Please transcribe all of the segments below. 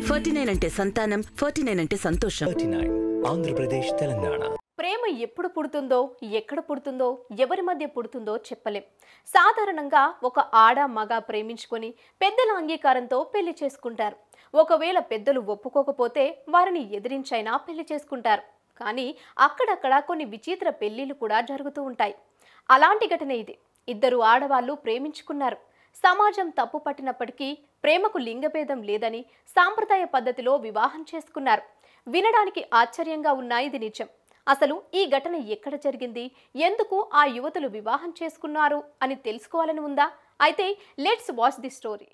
49 అంటే సంతానం, 49 అంటే సంతోషం. 39 ఆంధ్రప్రదేశ్, తెలంగాణ. ప్రేమ ఎప్పుడు పుడుతుందో, ఎక్కడ పుడుతుందో, ఎవరి మధ్య పుడుతుందో చెప్పలేం. సాధారణంగా ఒక ఆడ మగ ప్రేమించుకొని పెద్దల అంగీకారంతో పెళ్లి చేసుకుంటారు. ఒకవేళ పెద్దలు ఒప్పుకోకపోతే వారిని ఎదిరించైనా పెళ్లి చేసుకుంటారు. కానీ అక్కడక్కడ కొన్ని విచిత్ర పెళ్లిళ్ళు కూడా జరుగుతూ ఉంటాయి. అలాంటి ఘటన ఇది. ఇద్దరు ఆడవాళ్లు ప్రేమించుకున్నారు. సమాజం తప్పు పట్టినప్పటికీ ప్రేమకు లింగభేదం లేదని సాంప్రదాయ పద్ధతిలో వివాహం చేసుకున్నారు. వినడానికి ఆశ్చర్యంగా ఉన్నా ఇది నిజం. అసలు ఈ ఘటన ఎక్కడ జరిగింది, ఎందుకు ఆ యువతులు వివాహం చేసుకున్నారు అని తెలుసుకోవాలని ఉందా? అయితే లెట్స్ వాచ్ ది స్టోరీ.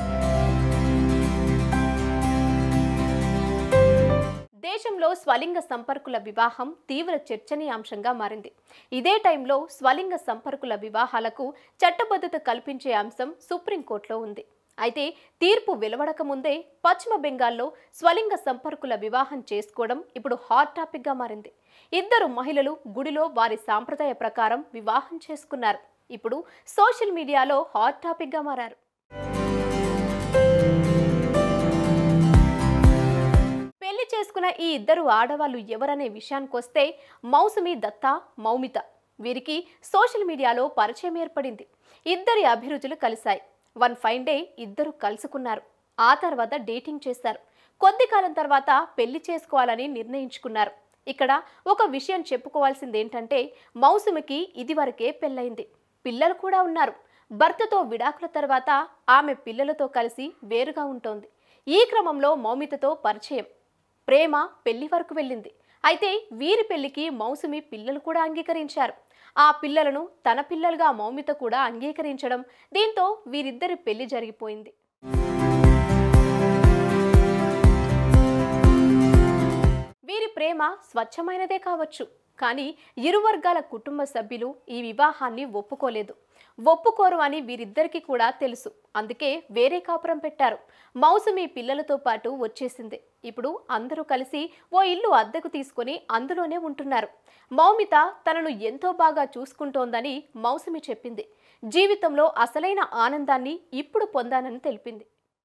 దేశంలో స్వలింగ సంపర్కుల వివాహం తీవ్ర చర్చనీయాంశంగా మారింది. ఇదే టైంలో స్వలింగ సంపర్కుల వివాహాలకు చట్టబద్ధత కల్పించే అంశం సుప్రీంకోర్టులో ఉంది. అయితే తీర్పు వెలువడక ముందే పశ్చిమ బెంగాల్లో స్వలింగ సంపర్కుల వివాహం చేసుకోవడం ఇప్పుడు హాట్ టాపిక్గా మారింది. ఇద్దరు మహిళలు గుడిలో వారి సాంప్రదాయ ప్రకారం వివాహం చేసుకున్నారు. ఇప్పుడు సోషల్ మీడియాలో హాట్ టాపిక్గా మారారు. పెళ్లి చేసుకున్న ఈ ఇద్దరు ఆడవాళ్లు ఎవరనే విషయానికొస్తే మౌసుమి దత్తా, మౌమిత. వీరికి సోషల్ మీడియాలో పరిచయం ఏర్పడింది. ఇద్దరి అభిరుచులు కలిశాయి. వన్ ఫైన్ డే ఇద్దరు కలుసుకున్నారు. ఆ తర్వాత డేటింగ్ చేశారు. కొద్ది కాలం తర్వాత పెళ్లి చేసుకోవాలని నిర్ణయించుకున్నారు. ఇక్కడ ఒక విషయం చెప్పుకోవాల్సింది ఏంటంటే, మౌసుమికి ఇదివరకే పెళ్ళయింది, పిల్లలు కూడా ఉన్నారు. భర్తతో విడాకుల తర్వాత ఆమె పిల్లలతో కలిసి వేరుగా ఉంటోంది. ఈ క్రమంలో మౌమితతో పరిచయం, ప్రేమ పెళ్లి వరకు వెళ్ళింది. అయితే వీరి పెళ్లికి మౌసుమి పిల్లలు కూడా అంగీకరించారు. ఆ పిల్లలను తన పిల్లలుగా మౌమిత కూడా అంగీకరించడం, దీంతో వీరిద్దరి పెళ్లి జరిగిపోయింది. వీరి ప్రేమ స్వచ్ఛమైనదే కావచ్చు, కానీ ఇరు వర్గాల కుటుంబ సభ్యులు ఈ వివాహాన్ని ఒప్పుకోరు అని వీరిద్దరికీ కూడా తెలుసు. అందుకే వేరే కాపురం పెట్టారు. మౌసుమి పిల్లలతో పాటు వచ్చేసింది. ఇప్పుడు అందరూ కలిసి ఓ ఇల్లు అద్దెకు తీసుకొని అందులోనే ఉంటున్నారు. మౌమిత తనను ఎంతో బాగా చూసుకుంటోందని మౌసుమి చెప్పింది. జీవితంలో అసలైన ఆనందాన్ని ఇప్పుడు పొందానని తెలిపింది.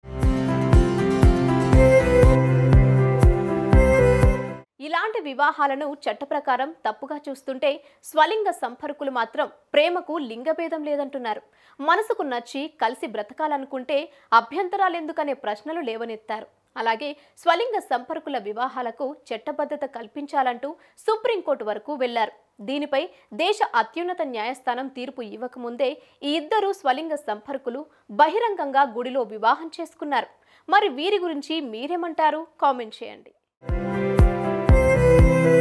ఇలాంటి వివాహాలను చట్ట ప్రకారం తప్పుగా చూస్తుంటే, స్వలింగ సంపర్కులు మాత్రం ప్రేమకు లింగభేదం లేదంటున్నారు. మనసుకు నచ్చి కలిసి బ్రతకాలనుకుంటే అభ్యంతరాలెందుకనే ప్రశ్నలు లేవనెత్తారు. అలాగే స్వలింగ సంపర్కుల వివాహాలకు చట్టబద్ధత కల్పించాలంటూ సుప్రీంకోర్టు వరకు వెళ్లారు. దీనిపై దేశ అత్యున్నత న్యాయస్థానం తీర్పు ఇవ్వకముందే ఈ ఇద్దరు స్వలింగ సంపర్కులు బహిరంగంగా గుడిలో వివాహం చేసుకున్నారు. మరి వీరి గురించి మీరేమంటారు? కామెంట్ చేయండి.